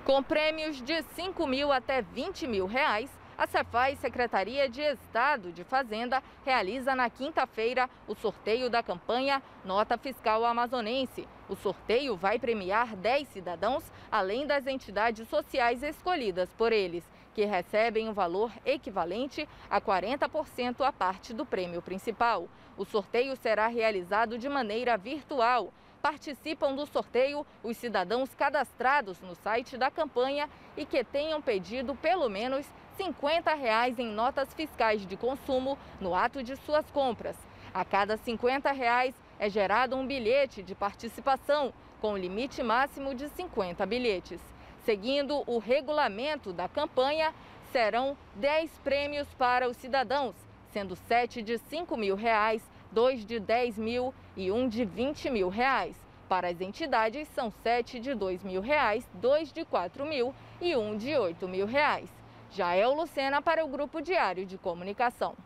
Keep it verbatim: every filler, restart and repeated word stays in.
Com prêmios de cinco mil até vinte mil reais, a Cefaz, Secretaria de Estado de Fazenda, realiza na quinta-feira o sorteio da campanha Nota Fiscal Amazonense. O sorteio vai premiar dez cidadãos, além das entidades sociais escolhidas por eles, que recebem um valor equivalente a quarenta por cento à parte do prêmio principal. O sorteio será realizado de maneira virtual. Participam do sorteio os cidadãos cadastrados no site da campanha e que tenham pedido pelo menos cinquenta reais em notas fiscais de consumo no ato de suas compras. A cada cinquenta reais é gerado um bilhete de participação, com limite máximo de cinquenta bilhetes. Seguindo o regulamento da campanha, serão dez prêmios para os cidadãos, sendo sete de cinco mil reais, dois de dez mil e um de vinte mil reais. Para as entidades, são sete de dois mil reais, dois de quatro mil e um de oito mil reais. Jael Lucena para o Grupo Diário de Comunicação.